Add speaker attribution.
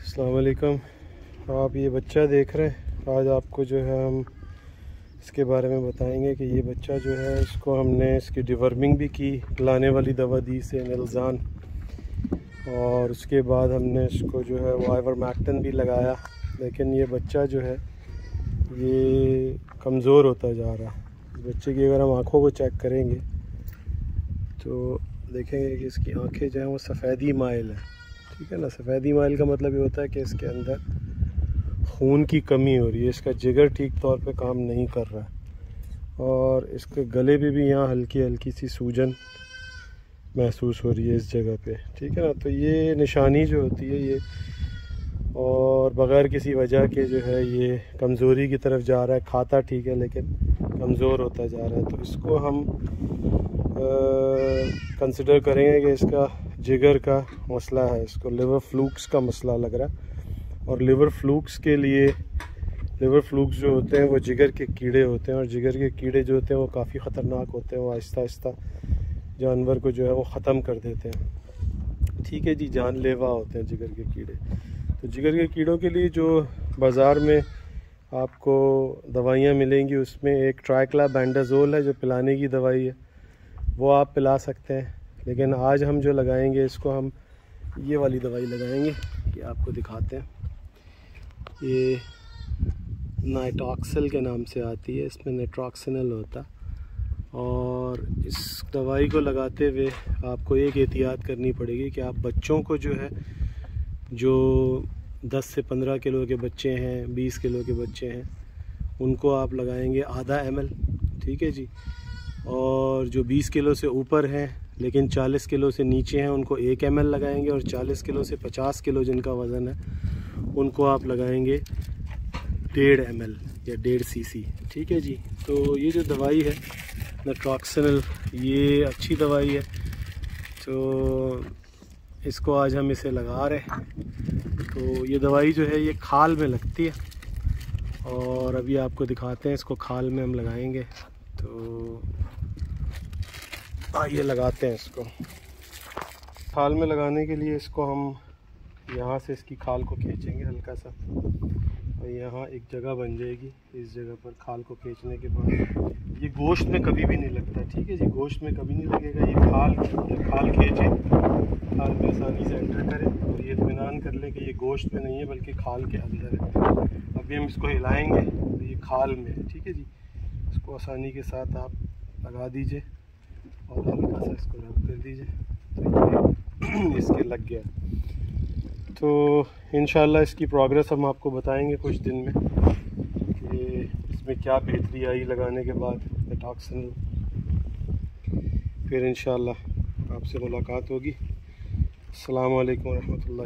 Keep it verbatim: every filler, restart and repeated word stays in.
Speaker 1: अस्सलाम वालेकुम। आप ये बच्चा देख रहे हैं। आज आपको जो है हम इसके बारे में बताएंगे कि ये बच्चा जो है इसको हमने इसकी डिवर्मिंग भी की, लाने वाली दवा दी से नेल्जान, और उसके बाद हमने इसको जो है वो आइवरमेक्टिन भी लगाया। लेकिन ये बच्चा जो है ये कमज़ोर होता जा रहा है। इस बच्चे की अगर हम आँखों को चेक करेंगे तो देखेंगे कि इसकी आँखें जो हैं वो सफ़ेदी माइल है। ठीक है ना। सफ़ेदी माइल का मतलब ये होता है कि इसके अंदर खून की कमी हो रही है, इसका जिगर ठीक तौर पे काम नहीं कर रहा है, और इसके गले पे भी यहाँ हल्की हल्की सी सूजन महसूस हो रही है इस जगह पे। ठीक है ना। तो ये निशानी जो होती है ये, और बग़ैर किसी वजह के जो है ये कमज़ोरी की तरफ जा रहा है। खाता ठीक है लेकिन कमज़ोर होता जा रहा है। तो इसको हम कंसिडर करेंगे कि इसका जिगर का मसला है, इसको लिवर फ्लूक्स का मसला लग रहा है। और लिवर फ्लूक्स के लिए, लिवर फ्लूक्स जो होते हैं वो जिगर के कीड़े होते हैं, और जिगर के कीड़े जो होते हैं वो काफ़ी ख़तरनाक होते हैं। वो आहिस्ता आहिस्ता जानवर को जो है वो ख़त्म कर देते हैं। ठीक है जी, जानलेवा होते हैं जिगर के कीड़े। तो जिगर के कीड़ों के लिए जो बाज़ार में आपको दवाइयाँ मिलेंगी उसमें एक ट्राइक्लोबेंडाज़ोल है जो पिलाने की दवाई है, वो आप पिला सकते हैं। लेकिन आज हम जो लगाएंगे इसको हम ये वाली दवाई लगाएंगे, ये आपको दिखाते हैं। ये नाइट्रॉक्सिल के नाम से आती है, इसमें नाइट्रॉक्सिनल होता। और इस दवाई को लगाते हुए आपको एक एहतियात करनी पड़ेगी कि आप बच्चों को जो है, जो दस से पंद्रह किलो के बच्चे हैं, बीस किलो के बच्चे हैं, उनको आप लगाएंगे आधा एम एल। ठीक है जी। और जो बीस किलो से ऊपर हैं लेकिन चालीस किलो से नीचे हैं उनको एक एम एल लगाएंगे, और चालीस किलो से पचास किलो जिनका वज़न है उनको आप लगाएंगे डेढ़ एम एल या डेढ़ सी सी। ठीक है जी। तो ये जो दवाई है नाइट्रॉक्सिनल, ये अच्छी दवाई है। तो इसको आज हम इसे लगा रहे हैं। तो ये दवाई जो है ये खाल में लगती है, और अभी आपको दिखाते हैं इसको खाल में हम लगाएंगे। तो आइए लगाते हैं इसको। खाल में लगाने के लिए इसको हम यहाँ से इसकी खाल को खींचेंगे हल्का सा, और यहाँ एक जगह बन जाएगी। इस जगह पर खाल को खींचने के बाद ये गोश्त में कभी भी नहीं लगता। ठीक है जी, गोश्त में कभी नहीं लगेगा। ये खाल ये खाल खींचें, खाल में आसानी से एंटर करें, और ये इत्मीनान कर लें कि ये गोश्त में नहीं है बल्कि खाल के अंदर है। अभी हम इसको हिलाएंगे तो ये खाल में है। ठीक है जी। इसको आसानी के साथ आप लगा दीजिए और हल्का सा इसको रब कर दीजिए, तो ये इसके लग गया। तो इंशाल्लाह इसकी प्रोग्रेस हम आपको बताएंगे कुछ दिन में कि इसमें क्या बेहतरी आई लगाने के बाद नाइट्रॉक्सिनल। फिर इंशाल्लाह आपसे मुलाकात होगी। अस्सलाम वालेकुम रहमतुल्लाह।